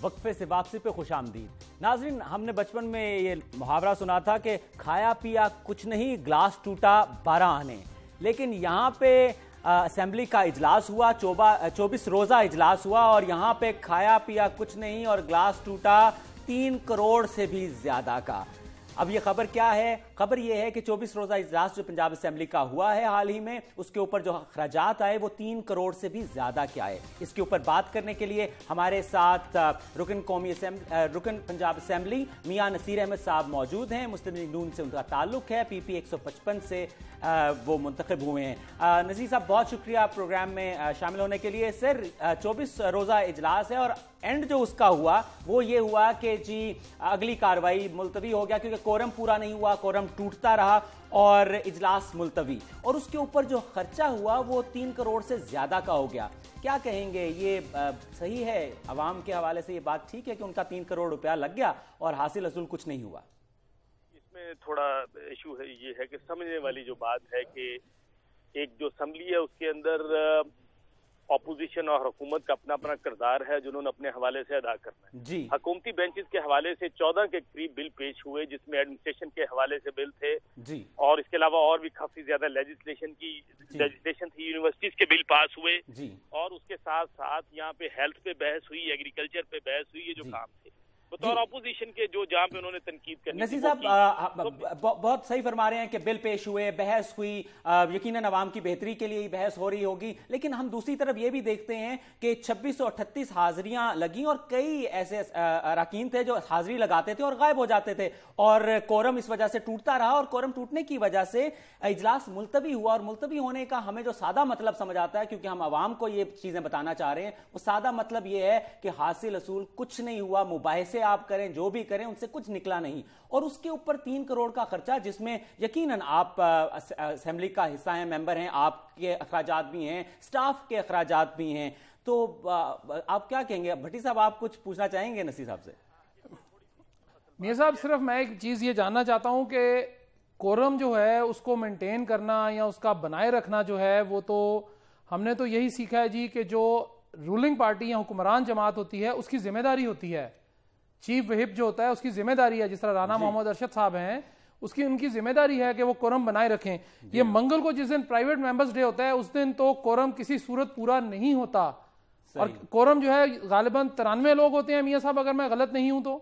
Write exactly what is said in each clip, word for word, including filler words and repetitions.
वक्फे से वापसी पे खुश आमदीद। नाज़रीन, हमने बचपन में ये मुहावरा सुना था कि खाया पिया कुछ नहीं, ग्लास टूटा बारह आने। लेकिन यहाँ पे असेंबली का इजलास हुआ, चौबीस रोज़ा इजलास हुआ और यहाँ पे खाया पिया कुछ नहीं और ग्लास टूटा तीन करोड़ से भी ज़्यादा का। अब ये खबर क्या है? खबर ये है कि चौबीस रोज़ा इजलास जो पंजाब असेंबली का हुआ है हाल ही में, उसके ऊपर जो खर्चात आए वो तीन करोड़ से भी ज़्यादा के आए। इसके ऊपर बात करने के लिए हमारे साथ रुकन कौमी रुकन पंजाब असेंबली मियाँ नसीर अहमद साहब मौजूद हैं। मुस्लिम लीग नून से उनका ताल्लुक है, पी पी एक सौ पचपन से वो मुंतखब हुए हैं। नसीर साहब, बहुत शुक्रिया प्रोग्राम में शामिल होने के लिए। सर, चौबीस रोज़ा इजलास है और एंड जो उसका हुआ वो ये हुआ कि जी अगली कार्रवाई मुलतवी हो गया क्योंकि कोरम पूरा नहीं हुआ, कोरम टूटता रहा और इजलास मुलतवी, और उसके ऊपर जो खर्चा हुआ वो तीन करोड़ से ज्यादा का हो गया। क्या कहेंगे, ये आ, सही है? अवाम के हवाले से ये बात ठीक है कि उनका तीन करोड़ रुपया लग गया और हासिल असूल कुछ नहीं हुआ? इसमें थोड़ा इशू है, ये है कि समझने वाली जो बात है कि एक जो असेंबली है उसके अंदर अपोजिशन और हुकूमत का अपना अपना किरदार है जो उन्होंने अपने हवाले से अदा करना है। जी हुकूमती बेंचेस के हवाले से चौदह के करीब बिल पेश हुए जिसमें एडमिनिस्ट्रेशन के हवाले से बिल थे जी, और इसके अलावा और भी काफी ज्यादा लेजिस्लेशन की लेजिस्लेशन थी। यूनिवर्सिटीज के बिल पास हुए जी, और उसके साथ साथ यहाँ पे हेल्थ पे बहस हुई, एग्रीकल्चर पे बहस हुई। ये जो काम थे बतौर अपोजिशन के जो जहाँ पे उन्होंने तनकीद करनी। नसीर साहब बहुत सही फरमा रहे हैं कि बिल पेश हुए, बहस हुई, यकीनन अवाम की बेहतरी के लिए ही बहस हो रही होगी। लेकिन हम दूसरी तरफ ये भी देखते हैं कि छब्बीस सौ अठतीस हाजिरियां लगी और कई ऐसे अरकान थे जो हाजिरी लगाते थे और गायब हो जाते थे और कोरम इस वजह से टूटता रहा और कोरम टूटने की वजह से इजलास मुलतवी हुआ। और मुलतवी होने का हमें जो सादा मतलब समझ आता है, क्योंकि हम अवाम को ये चीजें बताना चाह रहे हैं, वो सादा मतलब ये है कि हासिल असूल कुछ नहीं हुआ, मुबाहिसे आप करें जो भी करें उनसे कुछ निकला नहीं। और उसके ऊपर तीन करोड़ का खर्चा जिसमें यकीनन आप असेंबली का हिस्सा हैं, मेंबर हैं, आपके अखराजात भी हैं, स्टाफ के अखराजात भी हैं, तो आप क्या कहेंगे? भट्टी साहब, आप कुछ पूछना चाहेंगे नसीर साहब से? मियां साहब, सिर्फ मैं एक चीज ये जानना चाहता हूं कि कोरम जो है उसको मेंटेन करना या उसका बनाए रखना जो है वो तो हमने तो यही सीखा है जी कि जो रूलिंग पार्टी या हुक्मरान जमात होती है उसकी जिम्मेदारी होती है, चीफ व्हिप जो होता है उसकी जिम्मेदारी है, जिस तरह राना मोहम्मद अरशद साहब हैं उसकी उनकी जिम्मेदारी है कि वो कोरम बनाए रखें। ये मंगल को जिस दिन प्राइवेट मेंबर्स डे होता है उस दिन तो कोरम किसी सूरत पूरा नहीं होता और कोरम जो है गालिबन तिरानवे लोग होते हैं मियां साहब, अगर मैं गलत नहीं हूं तो।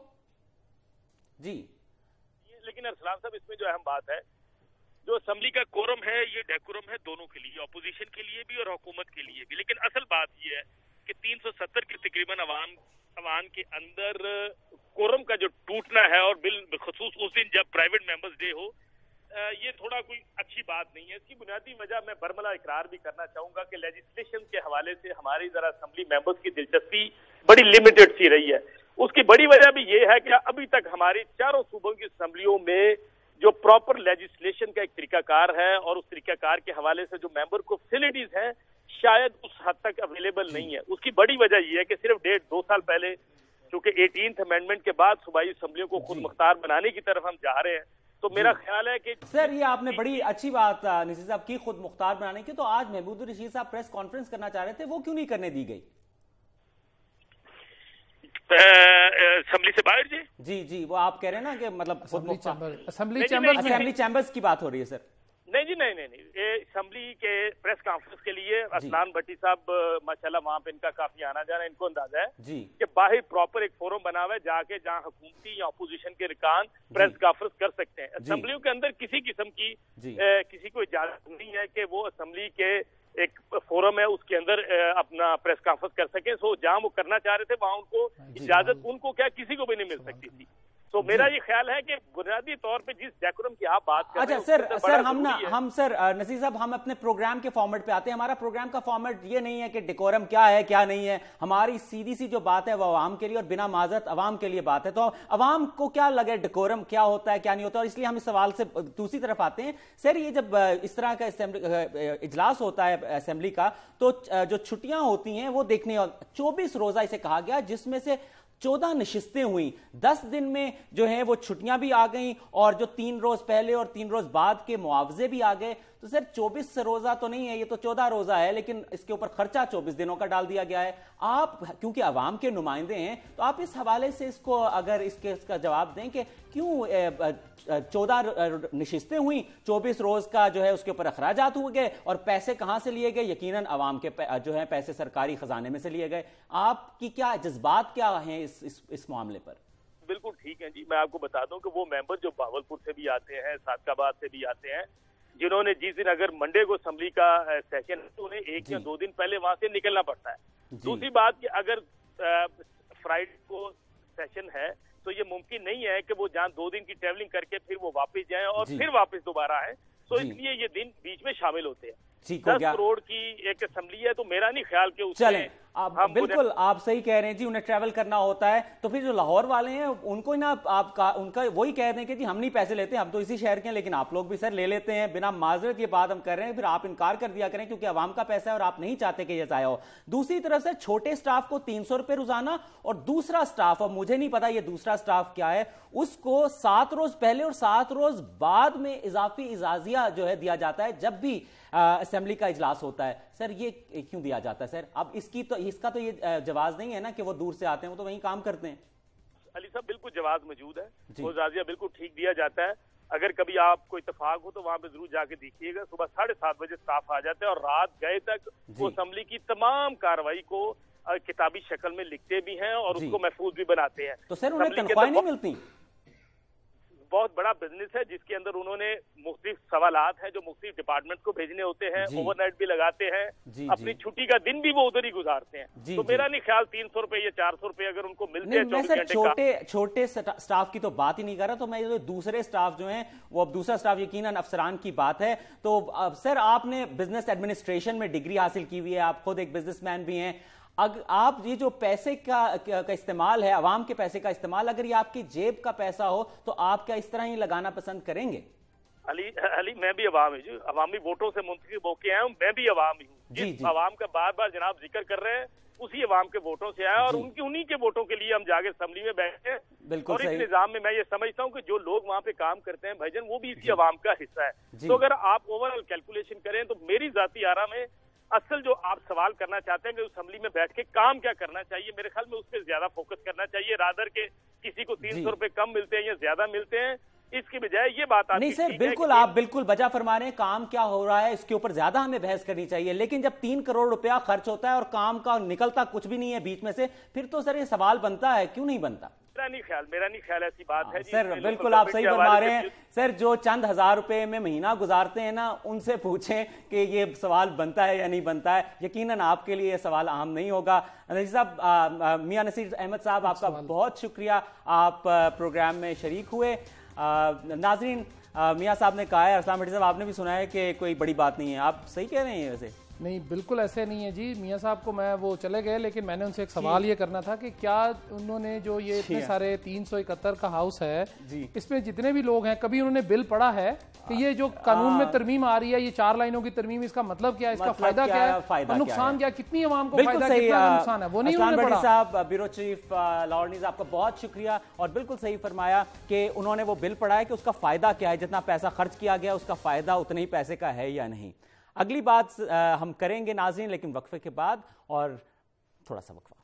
जी, लेकिन अरसलान साहब, इसमें जो अहम बात है, जो असेंबली का कोरम है ये डेकोरम है दोनों के लिए, अपोजिशन के लिए भी और हुकूमत के लिए भी। लेकिन असल बात ये है कि तीन सौ सत्तर के तकरीबन अवाम अवाम के अंदर कोरम का जो टूटना है और बिल बखसूस उस दिन जब प्राइवेट मेंबर्स डे हो, ये थोड़ा कोई अच्छी बात नहीं है। इसकी बुनियादी वजह मैं बरमला इकरार भी करना चाहूंगा कि लेजिस्लेशन के हवाले से हमारी जरा असेंबली मेंबर्स की दिलचस्पी बड़ी लिमिटेड सी रही है। उसकी बड़ी वजह भी ये है कि अभी तक हमारी चारों सूबों की असेंबलियों में जो प्रॉपर लेजिस्लेशन का एक तरीकाकार है और उस तरीकाकार के हवाले से जो मेंबर को फैसिलिटीज हैं शायद उस हद तक अवेलेबल नहीं है। उसकी बड़ी वजह यह है कि सिर्फ डेढ़ दो साल पहले चूंकि एटीन्थ अमेंडमेंट के बाद सूबाई असेंबलियों को खुद मुख्तार बनाने की तरफ हम जा रहे हैं, तो मेरा ख्याल है कि सर ये आपने बड़ी अच्छी बात नसीर साहब की, खुद मुख्तार बनाने की। तो आज महमूद रशीद साहब प्रेस कॉन्फ्रेंस करना चाह रहे थे, वो क्यों नहीं करने दी गई असेंबली से बाहर? जी जी जी वो आप कह रहे हैं ना कि मतलब असेंबली असेंबली चैम्बर्स की बात हो रही है सर। नहीं जी, नहीं नहीं नहीं, ये असेंबली के प्रेस कॉन्फ्रेंस के लिए असलान भट्टी साहब माशाल्लाह वहाँ पे इनका काफी आना जाना, इनको अंदाजा है जी कि बाहर प्रॉपर एक फोरम बना हुआ है जाके जहाँ हुकूमती या अपोजिशन के रिकान प्रेस कॉन्फ्रेंस कर सकते हैं। असेंबलियों के अंदर किसी किस्म की ए, किसी को इजाजत नहीं है कि वो असेंबली के एक फोरम है उसके अंदर अपना प्रेस कॉन्फ्रेंस कर सके। सो जहाँ वो करना चाह रहे थे वहाँ उनको इजाजत, उनको क्या किसी को भी नहीं मिल सकती थी। तो मेरा ये ख्याल है कि बुनियादी तौर पे जिस डेकोरम की आप बात कर रहे हैं, अच्छा सर सर हम ना हम सर नसीर साहब हम अपने प्रोग्राम के फॉर्मेट पे आते हैं। हमारा प्रोग्राम का फॉर्मेट ये नहीं है कि डेकोरम क्या है क्या नहीं है, हमारी सीधी सी जो बात है वो अवाम के लिए और बिना माजरत अवाम के लिए बात है। तो अवाम को क्या लगे डेकोरम क्या होता है क्या नहीं होता, और इसलिए हम इस सवाल से दूसरी तरफ आते हैं। सर ये जब इस तरह का इजलास होता है असेंबली का तो जो छुट्टियां होती हैं वो देखने, चौबीस रोजा इसे कहा गया जिसमें से चौदह नशिस्तें हुई, दस दिन में जो है वो छुट्टियां भी आ गई और जो तीन रोज पहले और तीन रोज बाद के मुआवजे भी आ गए। तो सर चौबीस रोजा तो नहीं है, ये तो चौदह रोजा है, लेकिन इसके ऊपर खर्चा चौबीस दिनों का डाल दिया गया है। आप क्योंकि अवाम के नुमाइंदे हैं, तो आप इस हवाले से इसको अगर इसके इसका जवाब दें कि क्यों चौदह नशिस्तें हुई, चौबीस रोज का जो है उसके ऊपर अखराजात हुए गए, और पैसे कहां से लिए गए? यकीनन अवाम के जो है पैसे सरकारी खजाने में से लिए गए। आपकी क्या जज्बात क्या हैं इस इस, इस मामले पर? बिल्कुल ठीक है जी, मैं आपको बता दूं कि वो मेंबर जो बावलपुर से भी आते हैं, सादकाबाद से भी आते हैं, जिन्होंने जिस दिन अगर मंडे को असेंबली का सेशन है तो उन्हें एक या दो दिन पहले वहां से निकलना पड़ता है। दूसरी बात कि अगर फ्राइडे को सेशन है तो ये मुमकिन नहीं है कि वो जहाँ दो दिन की ट्रेवलिंग करके फिर वो वापस जाएं और फिर वापस दोबारा आए, तो इसलिए ये दिन बीच में शामिल होते हैं। दस करोड़ की एक असेंबली है, तो मेरा नहीं ख्याल कि उसमें आप बिल्कुल आप सही कह रहे हैं जी, उन्हें ट्रैवल करना होता है, तो फिर जो लाहौर वाले हैं उनको ना आप उनका वही कह रहे हैं कि जी हम नहीं पैसे लेते, हम तो इसी शहर के हैं, लेकिन आप लोग भी सर ले लेते हैं बिना माजरत। ये बात हम कर रहे हैं, फिर आप इनकार कर दिया करें क्योंकि आवाम का पैसा है और आप नहीं चाहते कि ये जाया हो। दूसरी तरफ से छोटे स्टाफ को तीन सौ रुपए रोजाना, और दूसरा स्टाफ, और मुझे नहीं पता ये दूसरा स्टाफ क्या है, उसको सात रोज पहले और सात रोज बाद में इजाफी इजाजिया जो है दिया जाता है जब भी असेंबली का इजलास होता है। सर ये क्यों दिया जाता है सर? अब इसकी तो इसका तो ये जवाब नहीं है ना कि वो दूर से आते हैं, वो तो वहीं काम करते हैं। अली साहब बिल्कुल जवाब मौजूद है, वो इजाजिया बिल्कुल ठीक दिया जाता है। अगर कभी आपको इत्तेफाक हो तो वहां पे जरूर जाके देखिएगा, सुबह साढ़े सात बजे स्टाफ आ जाता है और रात गए तक वो असेंबली की तमाम कार्रवाई को किताबी शक्ल में लिखते भी हैं और उसको महफूज भी बनाते हैं। तो सर उन्हें तनख्वाहें नहीं मिलती? बहुत बड़ा बिजनेस है जिसके अंदर उन्होंने मुख्तलिफ सवालात हैं जो मुख्तलिफ डिपार्टमेंट को भेजने होते हैं, ओवरनाइट भी लगाते हैं, अपनी छुट्टी का दिन भी वो उधर ही गुजारते हैं। तो मेरा नहीं ख्याल तीन सौ रुपए या चार सौ रुपए अगर उनको मिलते हैं चौबीस घंटे छोटे छोटे स्टाफ की तो बात ही नहीं कर रहा, तो मैं जो दूसरे स्टाफ जो हैं वो अब दूसरा स्टाफ यकीनन अफसरान की बात है। तो सर आपने बिजनेस एडमिनिस्ट्रेशन में डिग्री हासिल की हुई है, आप खुद एक बिजनेसमैन भी हैं, अगर आप ये जो पैसे का, का इस्तेमाल है, अवाम के पैसे का इस्तेमाल, अगर ये आपकी जेब का पैसा हो तो आप क्या इस तरह ही लगाना पसंद करेंगे? अली अली मैं भी अवाम ही हूँ, अवामी वोटों से मुंतखब होके आया हूँ, मैं भी अवाम ही हूँ। जिस अवाम का बार बार जनाब जिक्र कर रहे हैं उसी अवाम के वोटों से आया और उनकी उन्हीं के वोटों के लिए हम जाके असेंबली में बैठे हैं। और इस निजाम में मैं ये समझता हूँ कि जो लोग वहाँ पे काम करते हैं भाईजान वो भी इसी अवाम का हिस्सा है। तो अगर आप ओवरऑल कैलकुलेशन करें तो मेरी जाती आरा में असल जो आप सवाल करना चाहते हैं कि असेंबली में बैठ के काम क्या करना चाहिए, मेरे ख्याल में उस पर ज्यादा फोकस करना चाहिए, रादर के किसी को तीन सौ रुपए कम मिलते हैं या ज्यादा मिलते हैं, इसकी बजाय ये बात आती नहीं सर बिल्कुल आप बिल्कुल बजा फरमा रहे हैं, काम क्या हो रहा है इसके ऊपर ज्यादा हमें बहस करनी चाहिए। लेकिन जब तीन करोड़ रुपया खर्च होता है और काम का निकलता कुछ भी नहीं है बीच में से, फिर तो सर ये सवाल बनता है, क्यों नहीं बनता? मेरा नहीं ख्याल मेरा नहीं ख्याल ऐसी बात है जी। सर बिल्कुल आप सही फरमा रहे हैं। सर जो चंद हजार रुपए में महीना गुजारते हैं ना, उनसे पूछें कि ये सवाल बनता है या नहीं बनता है, यकीनन आपके लिए ये सवाल आम नहीं होगा। नसीर साहब, मियां नसीर अहमद साहब, आपका बहुत शुक्रिया, आप प्रोग्राम में शरीक हुए। नाजरीन, मियां साहब ने कहा है, अरसलान भट्टी साहब आपने भी सुना है कि कोई बड़ी बात नहीं है, आप सही कह रहे हैं? वैसे नहीं, बिल्कुल ऐसे नहीं है जी। मियां साहब को मैं वो चले गए, लेकिन मैंने उनसे एक सवाल ये करना था कि क्या उन्होंने जो ये इतने सारे तीन सौ इकहत्तर का हाउस है, इसमें जितने भी लोग हैं, कभी उन्होंने बिल पढ़ा है कि ये जो कानून में तरमीम आ रही है, ये चार लाइनों की तरमीम, इसका मतलब क्या है, इसका फायदा क्या है, नुकसान क्या, कितनी आवाम को फायदा, कितना नुकसान है, वो नहीं उन्होंने पढ़ा। साहब, ब्यूरो चीफ लाहौर न्यूज़, आपका बहुत शुक्रिया, और बिल्कुल सही फरमाया कि उन्होंने वो बिल पढ़ा है कि उसका फायदा क्या है, जितना पैसा खर्च किया गया उसका फायदा उतने ही पैसे का है या नहीं। अगली बात हम करेंगे नाज़रीन, लेकिन वक्फे के बाद, और थोड़ा सा वक्फा।